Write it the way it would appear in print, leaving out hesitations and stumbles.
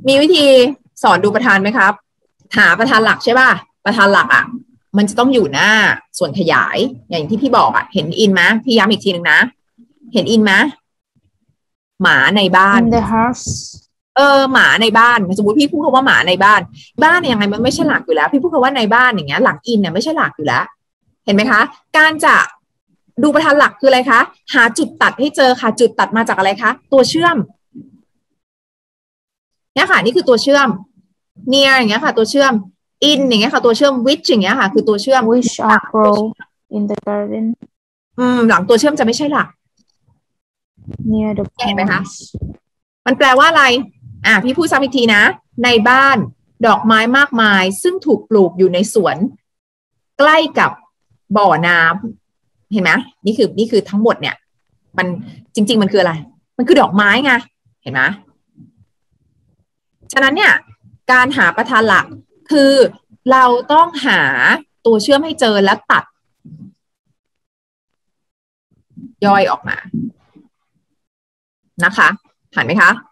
มีวิธีสอนดูประธานไหมครับ หาประธานหลักใช่ป่ะประธานหลักอ่ะมันจะต้องอยู่หน้าส่วนขยายอย่างที่พี่บอกอ่ะเห็นอินไหมพี่ย้ำอีกทีหนึ่งนะเห็นอินไหมหมาในบ้าน in the house หมาในบ้านสมมติพี่พูดคำว่าหมาในบ้านเนี่ยยังไงมันไม่ใช่หลักอยู่แล้วพี่พูดคำว่าในบ้านอย่างเงี้ยหลักอินเนี่ยไม่ใช่หลักอยู่แล้วเห็นไหมคะการจะดูประธานหลักคืออะไรคะหาจุดตัดให้เจอค่ะจุดตัดมาจากอะไรคะตัวเชื่อมเนี่ยค่ะนี่คือตัวเชื่อม near อย่างเงี้ยค่ะตัวเชื่อม in อย่างเงี้ยค่ะตัวเชื่อม which อย่างเงี้ยค่ะคือตัวเชื่อม which are grow in the garden หลังตัวเชื่อมจะไม่ใช่หลัก near the เห็นไหมคะ ponds มันแปลว่าอะไรพี่พูดซ้ำอีกทีนะในบ้านดอกไม้มากมายซึ่งถูกปลูกอยู่ในสวนใกล้กับบ่อน้ำเห็นไหมนี่คือทั้งหมดเนี่ยมันจริงๆมันคืออะไรมันคือดอกไม้ไงเห็นไหมฉะนั้นเนี่ยการหาประธานหลักคือเราต้องหาตัวเชื่อมให้เจอแล้วตัดย่อยออกมานะคะผ่านไหมคะ